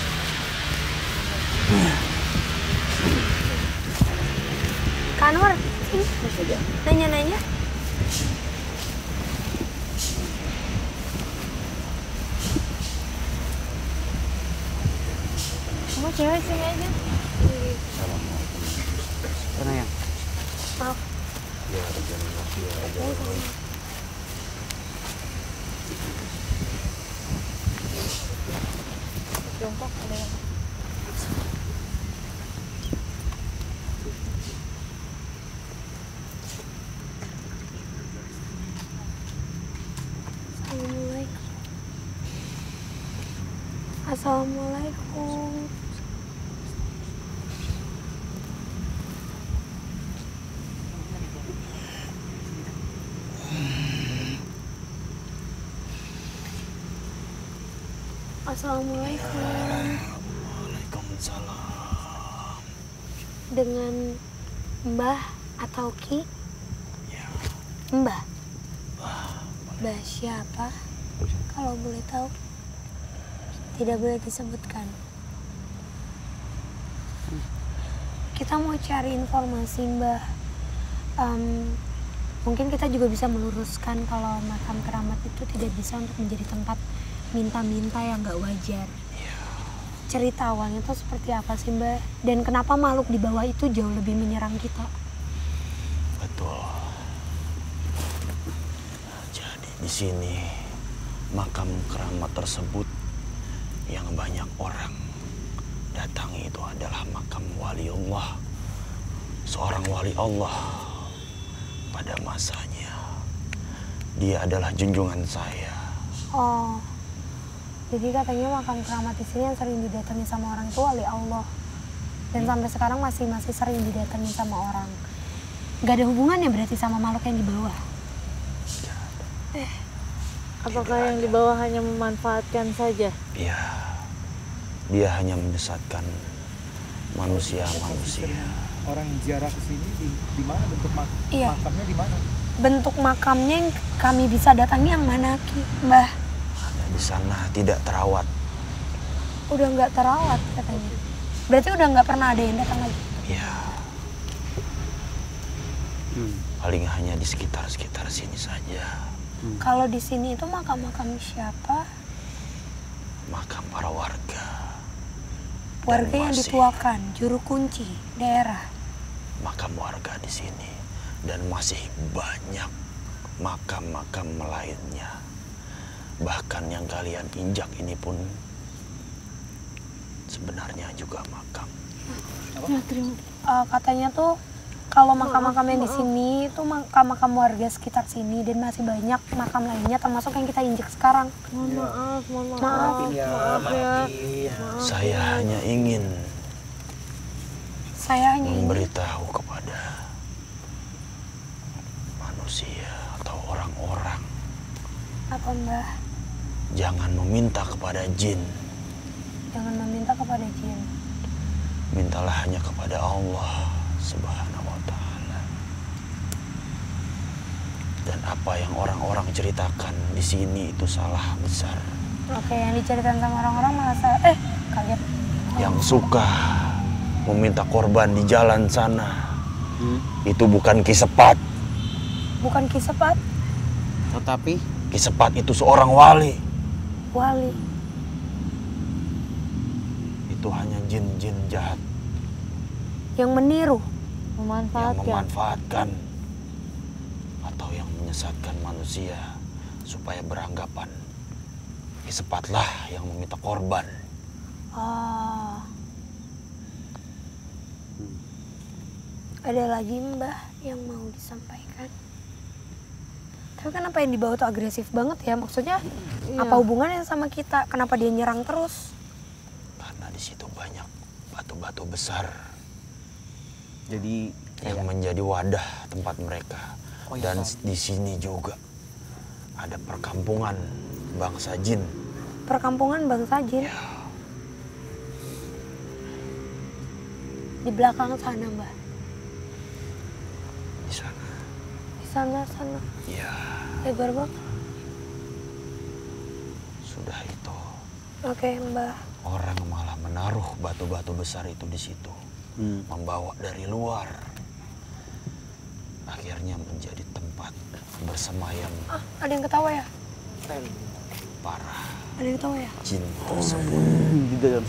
Kanwar, sini. Nanya-nanya. Kamu cewek sini aja. Sana yang. Maaf. Jongkok ada yang. Assalamualaikum. Assalamualaikum. Assalamualaikum. Waalaikumsalam. Dengan Mbah atau Ki? Mbah. Mbah siapa? Kalau boleh tahu. Tidak boleh disebutkan. Kita mau cari informasi Mbah. Em, mungkin kita juga bisa meluruskan kalau makam keramat itu tidak bisa untuk menjadi tempat minta-minta yang nggak wajar. Cerita awalnya itu seperti apa sih Mbah? Dan kenapa makhluk di bawah itu jauh lebih menyerang kita? Betul. Jadi di sini makam keramat tersebut yang banyak orang datangi itu adalah makam wali Allah. Seorang wali Allah pada masanya. Dia adalah junjungan saya. Oh, jadi katanya makam keramat di sini yang sering didatangi sama orang itu wali Allah. Dan sampai sekarang masih masih sering didatangi sama orang. Gak ada hubungannya berarti sama makhluk yang di bawah. Eh, Apakah yang di bawah hanya memanfaatkan saja? Iya. Dia hanya menyesatkan manusia-manusia. Orang yang ziarah ke sini di, di mana bentuk mak Iya. makamnya di mana? bentuk makamnya yang kami bisa datangi yang mana Ki, Mbah? Ada di sana tidak terawat. Udah nggak terawat katanya. Berarti udah nggak pernah ada yang datang lagi. Iya. Hmm. Paling hanya di sekitar-sekitar sini saja. Kalau di sini itu makam-makam siapa? Makam para warga. Dan Warga yang masih dituakan, juru kunci daerah. makam warga di sini. Dan masih banyak makam-makam lainnya. Bahkan yang kalian injak ini pun sebenarnya juga makam. Ya, terima. Uh, katanya tuh kalau makam-makam yang di sini itu makam-makam warga sekitar sini dan masih banyak makam lainnya termasuk yang kita injek sekarang. Mohon maaf, mohon maaf. Maafin ya, maaf ya. Saya hanya ingin Saya hanya ingin memberitahu kepada manusia atau orang-orang, apa Mbah? jangan meminta kepada jin, Jangan meminta kepada jin. mintalah hanya kepada Allah Subhanahu wa Ta'ala. Dan apa yang orang-orang ceritakan di sini itu salah besar. Oke, yang diceritain sama orang-orang malah saya eh kaget. Yang suka meminta korban di jalan sana, itu bukan Ki Sepat. Bukan Ki Sepat, Tetapi Ki Sepat itu seorang wali. wali. Itu hanya jin-jin jahat Yang meniru. yang Memanfaatkan. memanfaatkan atau yang menyesatkan manusia supaya beranggapan Ki Sepatlah yang meminta korban. Oh. Ada lagi Mbah yang mau disampaikan? Tapi kenapa yang dibawa tuh agresif banget ya? Maksudnya Iya. apa hubungannya sama kita? Kenapa dia nyerang terus? Karena di situ banyak batu-batu besar jadi yang kayak menjadi wadah tempat mereka. Oh, iya, Dan Pak. di sini juga ada perkampungan bangsa jin perkampungan bangsa jin. Di belakang sana, Mbah. Di sana. Di sana, sana. Iya. Lebar banget. Sudah itu. Oke, Mbah. Orang malah menaruh batu-batu besar itu di situ. Hmm. Membawa dari luar. Akhirnya menjadi tempat bersemayam. Ah, ada yang ketawa ya? Para Ada yang ketawa ya? jin tersebut. Di dalam.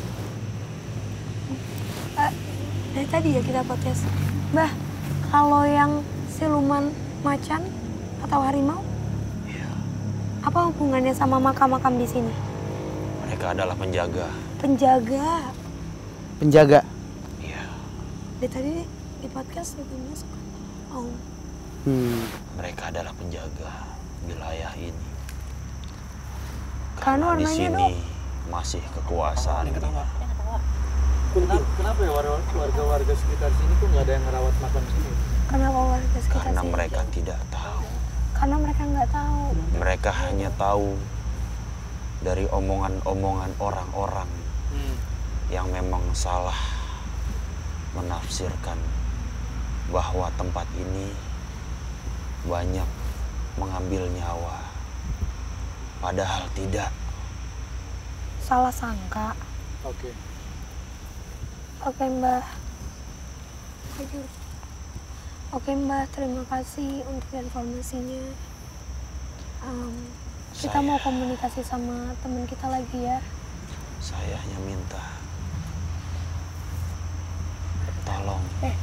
Uh, dari tadi ya kita podcast. Mbah, kalau yang siluman macan atau harimau, ya. Apa hubungannya sama makam-makam di sini? Mereka adalah penjaga. Penjaga. Penjaga. Iya. Dari tadi di podcast itu masuk. Oh. Hmm. Mereka adalah penjaga wilayah ini. Karena Karena di warnanya sini masih kekuasaan. Kenapa ya warga-warga sekitar sini tuh nggak ada yang ngerawat makam sini? Kenapa warga sekitar Karena sini? mereka tidak tahu. Karena mereka nggak tahu. Mereka hanya tahu dari omongan-omongan orang-orang Hmm. yang memang salah menafsirkan bahwa tempat ini banyak mengambil nyawa. Padahal tidak. Salah sangka. Oke. Oke, Mbah. Oke. Oke, Mbah. Terima kasih untuk informasinya. Um, kita Saya- mau komunikasi sama teman kita lagi ya. Saya hanya minta tolong Eh.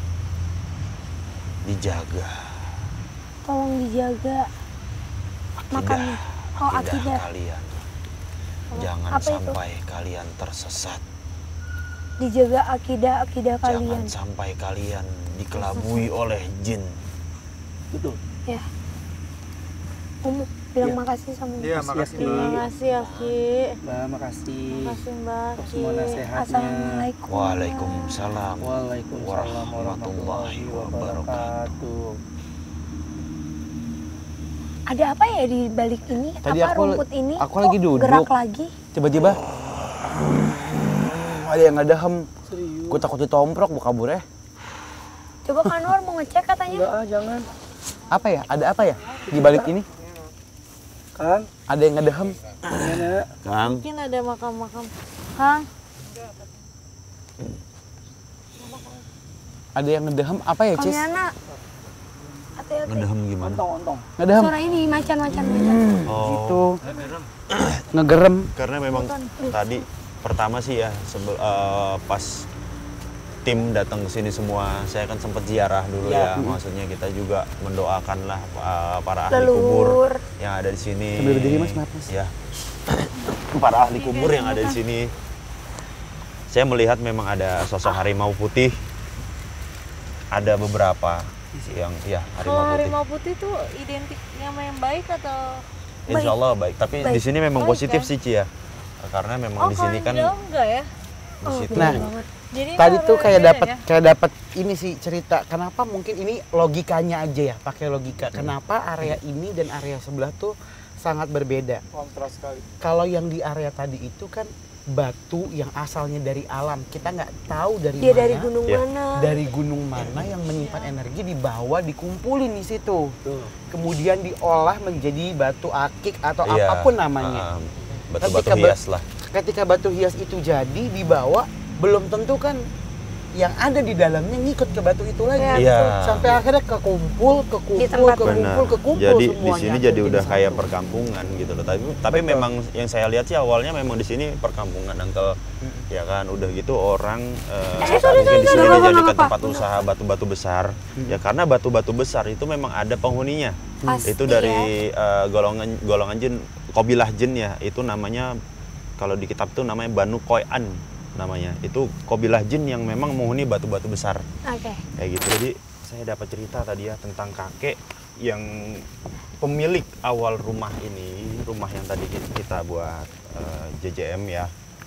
dijaga Tolong dijaga makamnya. Oh, akidah akidah. kalian. Jangan Apa itu? sampai kalian tersesat. Dijaga akidah-akidah kalian. Jangan sampai kalian dikelabui oleh jin. Betul. Ya. Om, bilang Iya. makasih sama Iya, Mas. makasih, Ki. Terima kasih ya Ki. Mbak, makasih. Makasih Mbak Untuk Ki. semua nasihatnya. Assalamualaikum. Waalaikumsalam Waalaikumsalam warahmatullahi wabarakatuh. Ada apa ya di balik ini? Tadi apa aku- rumput ini? aku kok lagi duduk. gerak lagi? Tiba-tiba ada yang ngedehem. Gue takut ditomprok bu kabur ya. Coba Kanwar mau ngecek katanya. Enggak ah, jangan. Apa ya? Ada apa ya di balik ini? Kang, ada yang ngedehem. Gimana? Kang, Mungkin ada makam-makam. Kang, Ada yang ngedehem apa ya, Cis? Kamiana. Hati-hati. ngedehem gimana? Ngedehem. Suara ini macan-macan macan. Oh, Gitu. Ngegerem. karena memang tadi pertama sih ya sebel, eh, pas tim datang ke sini semua, saya kan sempat ziarah dulu ya, maksudnya kita juga mendoakan lah eh, para ahli kubur Leluhur. yang ada di sini. Sambil berdiri, Mas, maaf, Mas. Ya, para ahli kubur yang ada di sini. Saya melihat memang ada sosok harimau putih. Ada beberapa yang ya harimau kalau putih. harimau putih tuh identiknya sama yang baik atau? Insya Allah baik, tapi di sini memang Baik, positif kan? sih Ci ya, karena memang Oh, di kalau sini yang kan jauh enggak ya? di situ. Nah, Jadi tadi nggak tuh kayak berbeda dapat ya? kayak dapat ini sih cerita. Kenapa mungkin ini logikanya aja ya, pakai logika. Kenapa area ini dan area sebelah tuh sangat berbeda. Kontras sekali. Kalau yang di area tadi itu kan batu yang asalnya dari alam. Kita nggak tahu dari Dia mana. dari gunung Ya. mana? Dari gunung mana yang menyimpan energi dibawa dikumpulin di situ. Kemudian diolah menjadi batu akik atau Iya, apapun namanya. ah, batu-batu Ketika ba- hias lah. Ketika batu hias itu jadi dibawa, belum tentu kan yang ada di dalamnya ngikut ke batu itu lagi. Iya, Iya. Sampai akhirnya kekumpul, Di kekumpul, tempat- kekumpul, Benar. kekumpul Jadi di semuanya. sini jadi Tuh, udah satu. kayak perkampungan gitu loh. Tapi tapi memang yang saya lihat sih awalnya memang di sini perkampungan Uncle. Ya kan udah gitu orang eh, Eh, sorry, mungkin di sorry, sini nggak apa-apa, dijadikan nggak tempat apa-apa. usaha batu-batu besar. Ya karena batu-batu besar itu memang ada penghuninya. Pasti Itu dari eh, golongan golongan jin, kabilah jin ya. Itu namanya kalau di kitab itu namanya Banu Qoyan namanya. Itu kabilah jin yang memang menghuni batu-batu besar. Oke. Kayak gitu. Jadi saya dapat cerita tadi ya tentang kakek yang pemilik awal rumah ini, rumah yang tadi kita buat eh, J J M ya.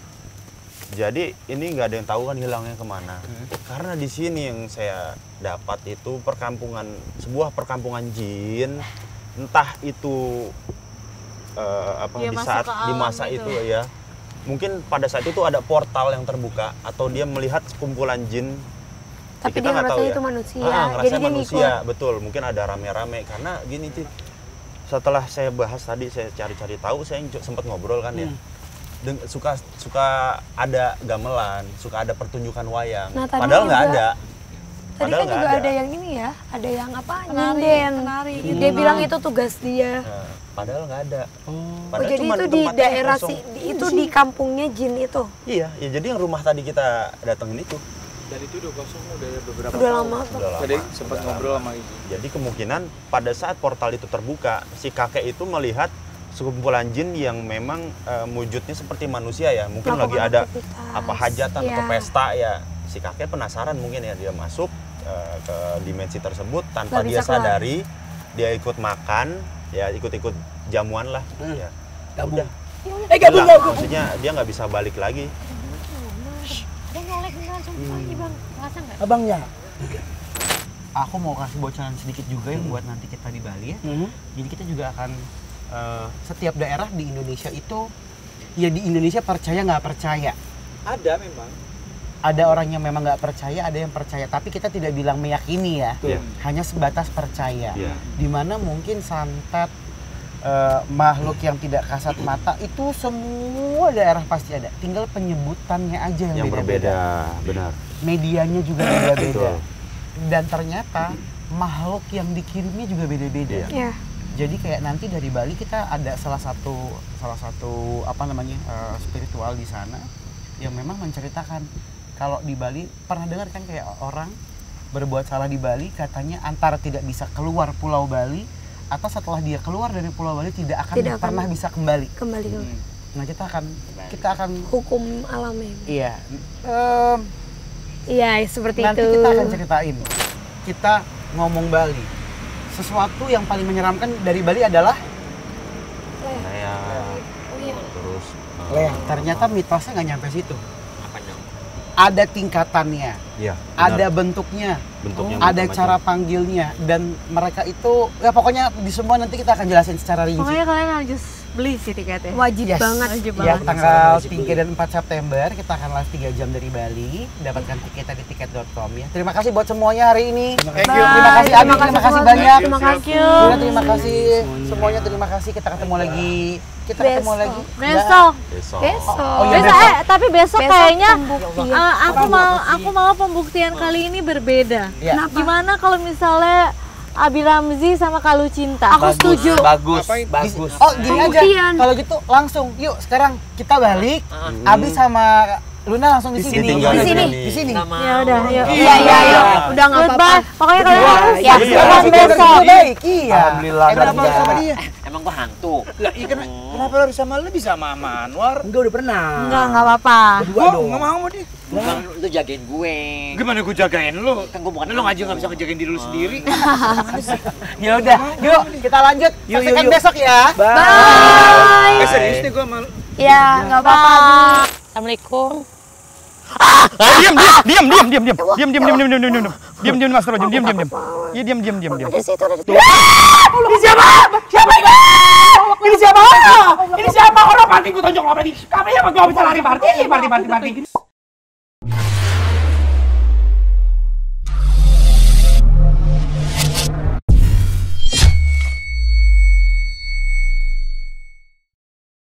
Jadi ini nggak ada yang tahu kan hilangnya kemana. Karena di sini yang saya dapat itu perkampungan, sebuah perkampungan jin, entah itu uh, apa Dia di masuk saat ke di alam masa itu. itu ya. Mungkin pada saat itu ada portal yang terbuka atau dia melihat kumpulan jin. Ya, Tapi kita dia nggak tahu ngerasa ya. itu manusia, Ah, jadi ngerasa dia manusia, ngikut. betul. Mungkin ada rame-rame karena gini sih. Setelah saya bahas tadi, saya cari-cari tahu, saya sempat ngobrol kan ya. Hmm. Den- suka suka ada gamelan, suka ada pertunjukan wayang. Nah, tadi Padahal nggak juga- ada. Tadi Padahal kan nggak juga ada. ada yang ini ya, ada yang apa? Penari, Nyinden. penari gitu. Dia bilang itu tugas dia. Nah, padahal nggak ada. Oh, Padahal jadi cuma itu di tempatnya daerah kosong. si, di- itu di kampungnya jin itu. Iya, ya jadi yang rumah tadi kita datengin itu. Dan itu udah kosong udah beberapa Udah tahun. lama. Udah lama. Tadi sempat udah ngobrol lama. sama Ibu. Jadi kemungkinan pada saat portal itu terbuka, si kakek itu melihat sekumpulan jin yang memang eh, wujudnya seperti manusia ya. Mungkin lagi Melakukan ada aktivitas. apa hajatan Iya. atau pesta ya. Si kakek penasaran mungkin ya, dia masuk eh, ke dimensi tersebut tanpa Nggak dia bisa keluar. sadari, dia ikut makan, ya ikut-ikut jamuan lah. Hmm. Ya. Gabung. Udah. Eh gabung Hilang. gabung. Maksudnya dia nggak bisa balik lagi. Ada nyolek beneran sumpah ini bang, ngerasa nggak? Abangnya. Aku mau kasih bocoran sedikit juga yang buat nanti kita di Bali ya. Mhm. Jadi kita juga akan eh, setiap daerah di Indonesia itu ya di Indonesia percaya nggak percaya. Ada memang. Ada orang yang memang nggak percaya, ada yang percaya. Tapi kita tidak bilang meyakini ya. Iya. Hanya sebatas percaya. Iya. Dimana mungkin santet eh, makhluk yang tidak kasat mata itu semua daerah pasti ada. Tinggal penyebutannya aja yang, Yang beda-beda. berbeda, benar. Medianya juga beda-beda. Betul. Dan ternyata makhluk yang dikirimnya juga beda-beda. Ya. Jadi kayak nanti dari Bali kita ada salah satu salah satu apa namanya eh, spiritual di sana yang memang menceritakan kalau di Bali pernah dengar kan kayak orang berbuat salah di Bali katanya antara tidak bisa keluar Pulau Bali atau setelah dia keluar dari Pulau Bali tidak akan Tidak akan pernah bisa kembali. Kembali ke Nah kita akan kita akan hukum alamnya. iya em, Iya, seperti nanti itu. kita akan ceritain. Kita ngomong Bali. Sesuatu yang paling menyeramkan dari Bali adalah Kayak terus eh, Lea. Ternyata mitosnya nggak nyampe situ. Ada tingkatannya, Iya. ada bentuknya, bentuknya ada macam-macam. cara panggilnya, dan mereka itu ya pokoknya di semua nanti kita akan jelasin secara rinci. Pokoknya kalian harus beli sih tiketnya. Wajib Yes. banget. Wajib Ya, banget. tanggal tiga dan empat September kita akan live tiga jam dari Bali. Dapatkan tiketnya di tiket dot com ya. Terima kasih buat semuanya hari ini. Thank Terima you. kasih Bye. Abi, Terima terima kasih kasih semuanya. banyak. Terima kasih. Lina, terima kasih semuanya, terima kasih. Kita ketemu lagi. Kita ketemu Besok. lagi. Besok. Besok. Besok. Oh, iya, besok, besok. eh tapi besok, Besok kayaknya pembuktian. eh, aku mau aku mau pembuktian kali ini berbeda. Ya. Kenapa? Gimana kalau misalnya Abi Ramzi sama Kalu Cinta? Aku setuju. Bagus, Ngapain? bagus. Oh gini aja, Pembuktian. kalau gitu langsung yuk sekarang kita balik. Abi sama Luna langsung di Di sini. sini. Di Di sini. Di sini. Ya udah, yuk. Iya, iya, iya. Udah nggak apa-apa. Goodbye. Pokoknya kalian harus Iya, ya, iya. besok. Baik, iya. Alhamdulillah, Eh, kenapa Bang. sama dia? Emang gua hantu. Lah, iya kena- kenapa lu harus sama lu bisa sama sama Anwar? Enggak udah pernah. Enggak, enggak apa-apa. Gua nggak mau sama dia. Bukan lu jagain gue. Gimana gua jagain lu? Kan gua bukan Lu aja nggak bisa ngejagain diri lu sendiri. Ya udah, yuk kita lanjut. Yuk, Saksikan yuk, yuk. besok ya. Bye. Eh serius nih gua malu. Ya, nggak apa-apa. Abi. Assalamualaikum. diam diam diam diam diam diam diam diam diam diam diam diam diam diam mas Rojo diam diam diam iya diam diam diam diam Di situ ada Ini siapa? Siapa ini? Ini siapa? Ini siapa? Orang party ku tonjok apa ini? Kami yang gak bisa lari party, party, party, party.